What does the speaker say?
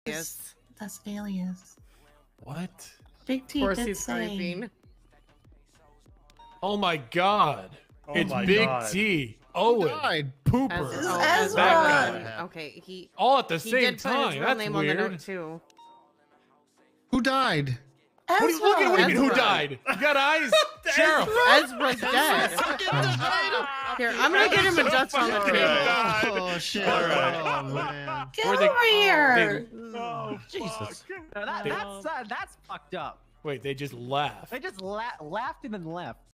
That's an alias. What? Big T Of course did he's say. creeping. Oh my God! Oh It's my Big God. T. Owen. Died. Pooper. Ezra. That guy. Okay, he All at the he same did put his time. real That's name on the weird. note too. Who died? What are you looking at? What do you mean, who Ezra. died? You got eyes? Sheriff. Ezra's dead. Here, I'm gonna get him a Dutch on the table. Oh shit! Alright. Oh man! Get Were they- over here! Oh, Jesus. No, that's fucked up. Wait, they just laughed. They just laughed and then left.